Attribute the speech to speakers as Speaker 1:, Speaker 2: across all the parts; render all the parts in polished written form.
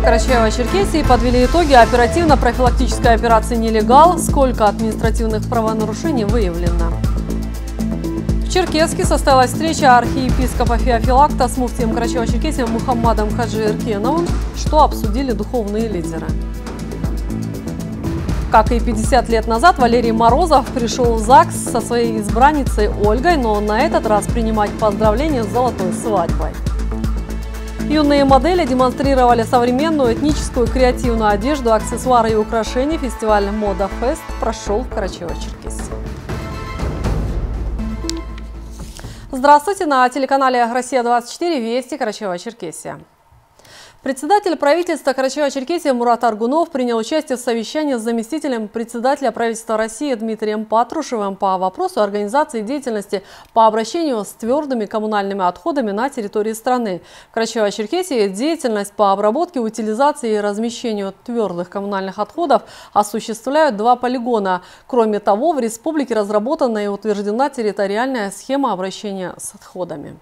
Speaker 1: Карачаево-Черкесии подвели итоги оперативно-профилактической операции «Нелегал». Сколько административных правонарушений выявлено? В Черкесске состоялась встреча архиепископа Феофилакта с муфтием Карачаево-Черкесии Мухаммадом Хаджи Эркеновым, что обсудили духовные лидеры. Как и 50 лет назад, Валерий Морозов пришел в ЗАГС со своей избранницей Ольгой, но на этот раз принимать поздравления с золотой свадьбой. Юные модели демонстрировали современную этническую креативную одежду, аксессуары и украшения. Фестиваль «Мода Фест» прошел в Карачаево-Черкесии. Здравствуйте! На телеканале «Россия-24» Вести, Карачаево-Черкесия. Председатель правительства Карачаево-Черкесии Мурат Аргунов принял участие в совещании с заместителем председателя правительства России Дмитрием Патрушевым по вопросу организации деятельности по обращению с твердыми коммунальными отходами на территории страны. В Карачаево-Черкесии деятельность по обработке, утилизации и размещению твердых коммунальных отходов осуществляют 2 полигона. Кроме того, в республике разработана и утверждена территориальная схема обращения с отходами.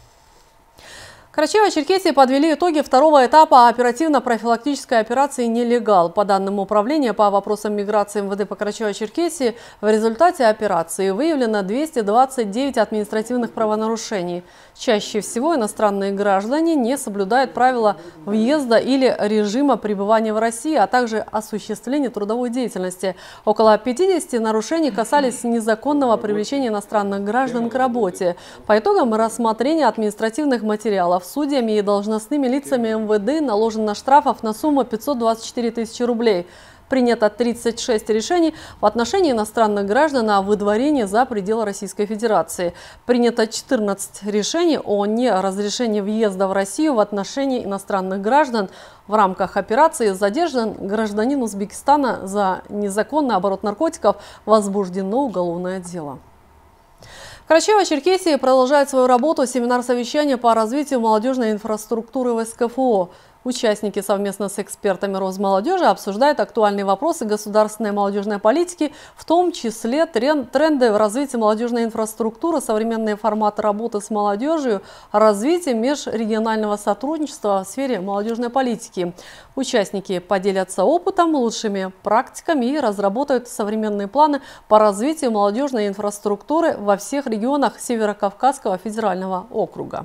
Speaker 1: Карачаево-Черкесии подвели итоги второго этапа оперативно-профилактической операции «Нелегал». По данным Управления по вопросам миграции МВД по Карачаево-Черкесии, в результате операции выявлено 229 административных правонарушений. Чаще всего иностранные граждане не соблюдают правила въезда или режима пребывания в России, а также осуществления трудовой деятельности. Около 50 нарушений касались незаконного привлечения иностранных граждан к работе. По итогам рассмотрения административных материалов судьями и должностными лицами МВД наложено штрафов на сумму 524 тысячи рублей. Принято 36 решений в отношении иностранных граждан о выдворении за пределы Российской Федерации. Принято 14 решений о неразрешении въезда в Россию в отношении иностранных граждан. В рамках операции задержан гражданин Узбекистана за незаконный оборот наркотиков, возбуждено уголовное дело. В Карачаево-Черкесии продолжает свою работу семинар-совещания по развитию молодежной инфраструктуры в СКФО. Участники совместно с экспертами Росмолодежи обсуждают актуальные вопросы государственной молодежной политики, в том числе тренды в развитии молодежной инфраструктуры, современные форматы работы с молодежью, развитие межрегионального сотрудничества в сфере молодежной политики. Участники поделятся опытом, лучшими практиками и разработают современные планы по развитию молодежной инфраструктуры во всех регионах Северо-Кавказского федерального округа.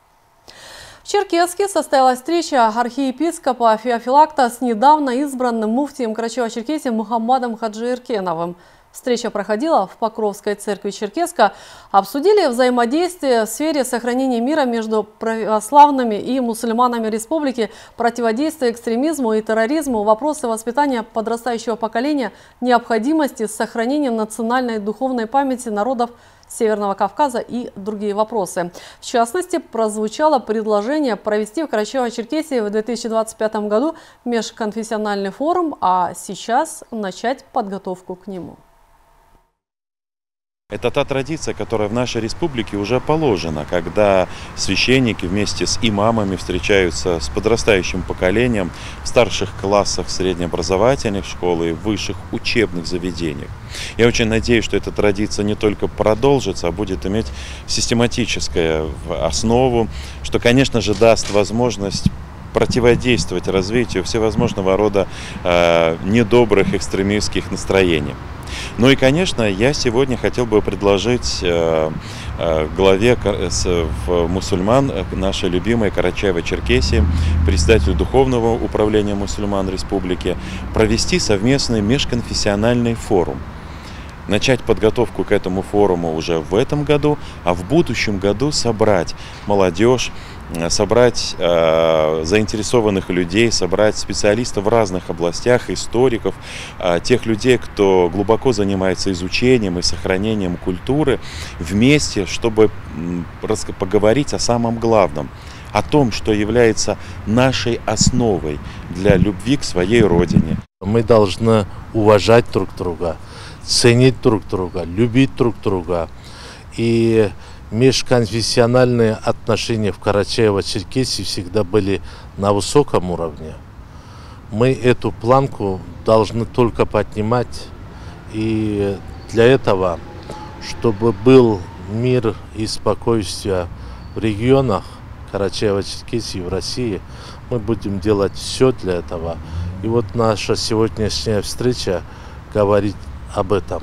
Speaker 1: В Черкесске состоялась встреча архиепископа Феофилакта с недавно избранным муфтием Карачаево-Черкесии Мухаммадом Хаджи Эркеновым. Встреча проходила в Покровской церкви Черкесска. Обсудили взаимодействие в сфере сохранения мира между православными и мусульманами республики, противодействие экстремизму и терроризму, вопросы воспитания подрастающего поколения, необходимости сохранения национальной и духовной памяти народов Северного Кавказа и другие вопросы. В частности, прозвучало предложение провести в Карачаево-Черкесии в 2025 году межконфессиональный форум, а сейчас начать подготовку к нему.
Speaker 2: Это та традиция, которая в нашей республике уже положена, когда священники вместе с имамами встречаются с подрастающим поколением в старших классах среднеобразовательных школ и высших учебных заведениях. Я очень надеюсь, что эта традиция не только продолжится, а будет иметь систематическую основу, что, конечно же, даст возможность противодействовать развитию всевозможного рода недобрых экстремистских настроений. Ну и, конечно, я сегодня хотел бы предложить главе мусульман нашей любимой Карачаево-Черкесии, председателю Духовного управления мусульман республики, провести совместный межконфессиональный форум. Начать подготовку к этому форуму уже в этом году, а в будущем году собрать молодежь, собрать заинтересованных людей, собрать специалистов в разных областях, историков, тех людей, кто глубоко занимается изучением и сохранением культуры, вместе, чтобы поговорить о самом главном, о том, что является нашей основой для любви к своей родине.
Speaker 3: Мы должны уважать друг друга, ценить друг друга, любить друг друга. И межконфессиональные отношения в Карачаево-Черкесии всегда были на высоком уровне. Мы эту планку должны только поднимать. И для этого, чтобы был мир и спокойствие в регионах Карачаево-Черкесии, в России, Мы будем делать все для этого. И вот наша сегодняшняя встреча говорит об этом.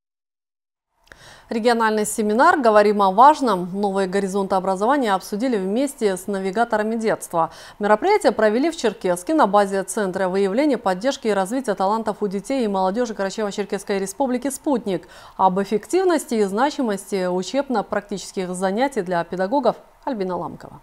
Speaker 1: Региональный семинар «Говорим о важном. Новые горизонты образования» обсудили вместе с навигаторами детства. Мероприятие провели в Черкесске на базе Центра выявления, поддержки и развития талантов у детей и молодежи Карачаево-Черкесской республики «Спутник». Об эффективности и значимости учебно-практических занятий для педагогов Альбина Ламкова.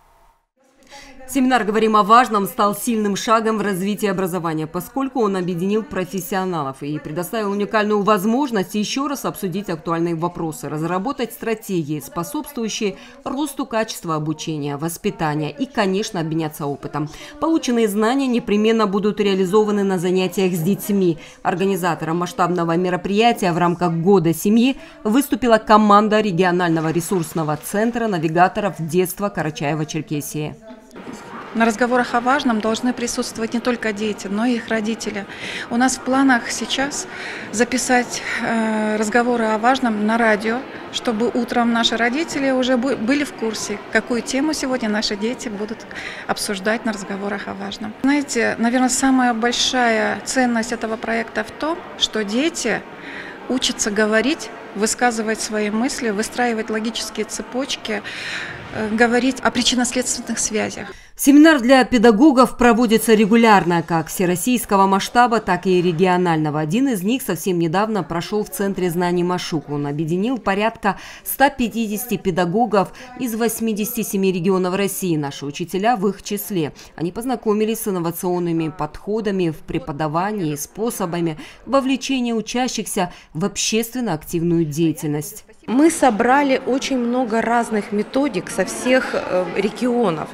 Speaker 4: Семинар «Говорим о важном» стал сильным шагом в развитии образования, поскольку он объединил профессионалов и предоставил уникальную возможность еще раз обсудить актуальные вопросы, разработать стратегии, способствующие росту качества обучения, воспитания и, конечно, обменяться опытом. Полученные знания непременно будут реализованы на занятиях с детьми. Организатором масштабного мероприятия в рамках Года семьи выступила команда регионального ресурсного центра навигаторов детства Карачаево-Черкесии.
Speaker 5: На разговорах о важном должны присутствовать не только дети, но и их родители. У нас в планах сейчас записать разговоры о важном на радио, чтобы утром наши родители уже были в курсе, какую тему сегодня наши дети будут обсуждать на разговорах о важном. Знаете, наверное, самая большая ценность этого проекта в том, что дети учатся говорить, высказывать свои мысли, выстраивать логические цепочки, говорить о причинно-следственных связях.
Speaker 4: Семинар для педагогов проводится регулярно, как всероссийского масштаба, так и регионального. Один из них совсем недавно прошел в Центре знаний Машук. Он объединил порядка 150 педагогов из 87 регионов России, наши учителя в их числе. Они познакомились с инновационными подходами в преподавании и способами вовлечения учащихся в общественно активную деятельность.
Speaker 6: Мы собрали очень много разных методик со всех регионов.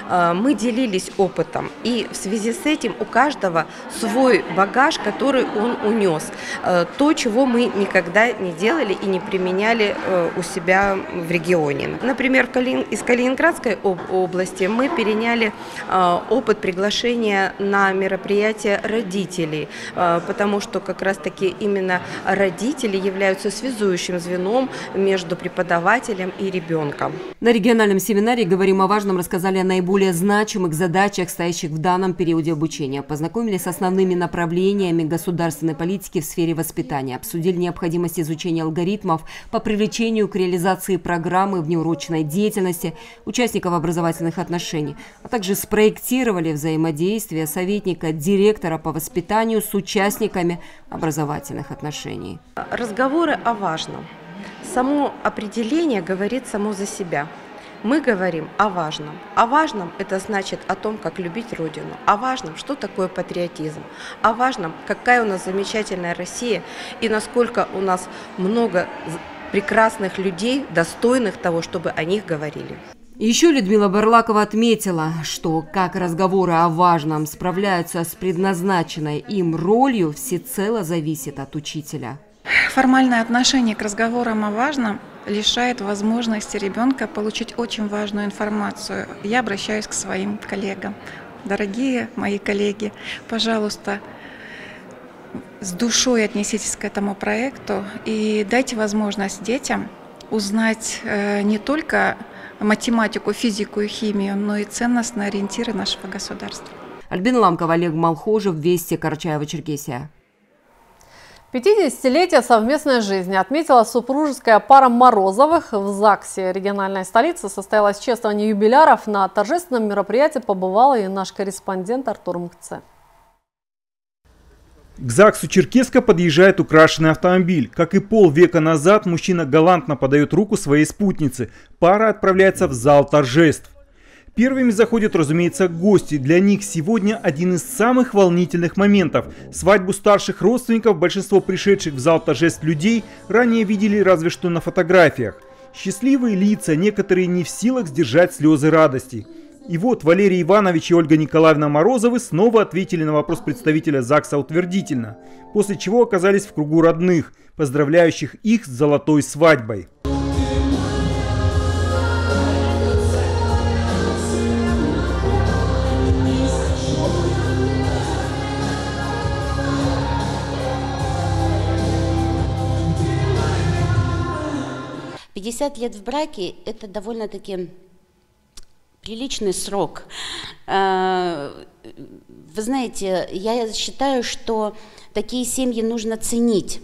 Speaker 6: Мы делились опытом, и в связи с этим у каждого свой багаж, который он унес. То, чего мы никогда не делали и не применяли у себя в регионе. Например, из Калининградской области мы переняли опыт приглашения на мероприятия родителей, потому что как раз-таки именно родители являются связующим звеном между преподавателем и ребенком.
Speaker 4: На региональном семинаре «Говорим о важном» рассказали о наиболее значимых задачах, стоящих в данном периоде обучения. Познакомились с основными направлениями государственной политики в сфере воспитания. Обсудили необходимость изучения алгоритмов по привлечению к реализации программы внеурочной деятельности участников образовательных отношений, а также спроектировали взаимодействие советника директора по воспитанию с участниками образовательных отношений.
Speaker 6: Разговоры о важном. Само определение говорит само за себя. Мы говорим о важном. О важном – это значит о том, как любить Родину. О важном – что такое патриотизм. О важном – какая у нас замечательная Россия и насколько у нас много прекрасных людей, достойных того, чтобы о них говорили.
Speaker 4: Еще Людмила Барлакова отметила, что как разговоры о важном справляются с предназначенной им ролью, всецело зависит от учителя.
Speaker 5: Формальное отношение к разговорам о важном лишает возможности ребенка получить очень важную информацию. Я обращаюсь к своим коллегам. Дорогие мои коллеги, пожалуйста, с душой отнеситесь к этому проекту и дайте возможность детям узнать не только математику, физику и химию, но и ценностные ориентиры нашего государства.
Speaker 4: Альбина Ламкова, Олег Малхожев, Вести, Карачаево-Черкесия.
Speaker 1: 50-летие совместной жизни отметила супружеская пара Морозовых в ЗАГСе. Региональной столицы состоялось чествование юбиляров. На торжественном мероприятии побывал и наш корреспондент Артур Мхце.
Speaker 7: К ЗАГСу Черкесска подъезжает украшенный автомобиль. Как и полвека назад, мужчина галантно подает руку своей спутнице. Пара отправляется в зал торжеств. Первыми заходят, разумеется, гости. Для них сегодня один из самых волнительных моментов. Свадьбу старших родственников большинство пришедших в зал торжеств людей ранее видели разве что на фотографиях. Счастливые лица, некоторые не в силах сдержать слезы радости. И вот Валерий Иванович и Ольга Николаевна Морозовы снова ответили на вопрос представителя ЗАГСа утвердительно, после чего оказались в кругу родных, поздравляющих их с золотой свадьбой.
Speaker 8: «50 лет в браке» – это довольно-таки Приличный срок. Вы знаете, я считаю, что такие семьи нужно ценить.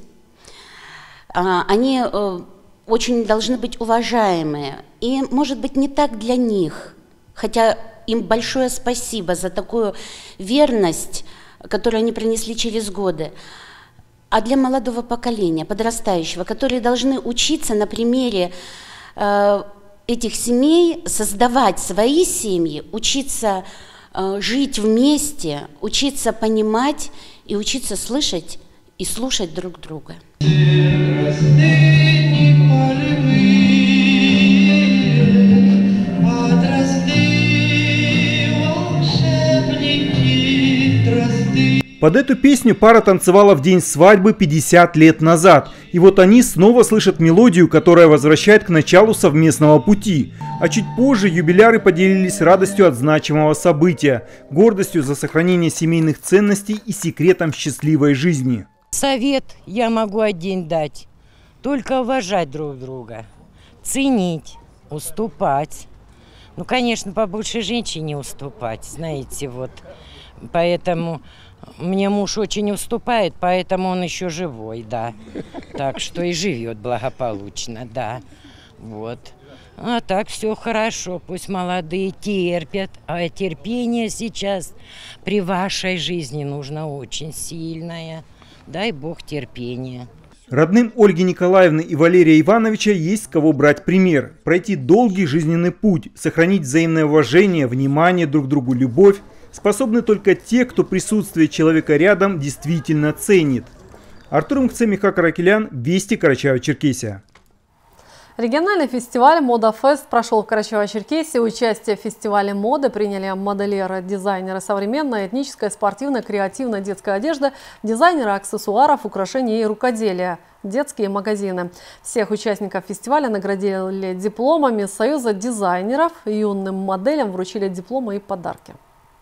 Speaker 8: Они очень должны быть уважаемые. И, может быть, не так для них, хотя им большое спасибо за такую верность, которую они принесли через годы. А для молодого поколения, подрастающего, которые должны учиться на примере этих семей, создавать свои семьи, учиться жить вместе, учиться понимать и учиться слышать и слушать друг друга.
Speaker 7: Под эту песню пара танцевала в день свадьбы 50 лет назад. И вот они снова слышат мелодию, которая возвращает к началу совместного пути. А чуть позже юбиляры поделились радостью от значимого события, гордостью за сохранение семейных ценностей и секретом счастливой жизни.
Speaker 9: Совет я могу один дать. Только уважать друг друга, ценить, уступать. Ну, конечно, побольше женщине уступать, знаете, вот. Поэтому мне муж очень уступает, поэтому он еще живой, да. Так что и живет благополучно, да. Вот. А так все хорошо, пусть молодые терпят. А терпение сейчас при вашей жизни нужно очень сильное. Дай Бог терпения.
Speaker 7: Родным Ольги Николаевны и Валерия Ивановича есть с кого брать пример. Пройти долгий жизненный путь, сохранить взаимное уважение, внимание друг к другу, любовь способны только те, кто присутствие человека рядом действительно ценит. Артур Мкце, Михаил Каракелян, Вести, Карачаево-Черкесия.
Speaker 1: Региональный фестиваль «Мода-фест» прошел в Карачаево-Черкесии. Участие в фестивале моды приняли модельеры, дизайнеры современной, этнической, спортивной, креативной детской одежды, дизайнеры аксессуаров, украшений и рукоделия, детские магазины. Всех участников фестиваля наградили дипломами Союза дизайнеров, юным моделям вручили дипломы и подарки.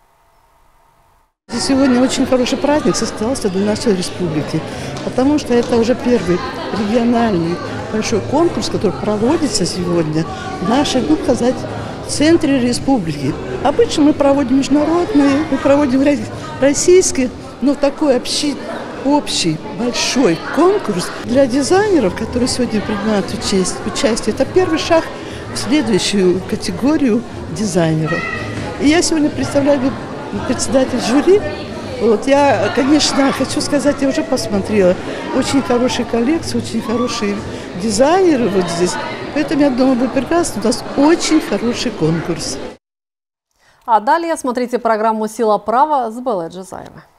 Speaker 10: Сегодня очень хороший праздник состоялся для нашей республики, потому что это уже первый региональный большой конкурс, который проводится сегодня в нашей, сказать, центре республики. Обычно мы проводим международные, мы проводим российские, но такой общий большой конкурс для дизайнеров, которые сегодня принимают участие. Это первый шаг в следующую категорию дизайнеров. И я сегодня представляю председатель жюри. Вот я, конечно, хочу сказать, я уже посмотрела. Очень хорошие коллекции, очень хорошие дизайнеры вот здесь. Поэтому, я думаю, будет прекрасно. У нас очень хороший конкурс.
Speaker 1: А далее смотрите программу «Сила права» с Беллой Джазаевой.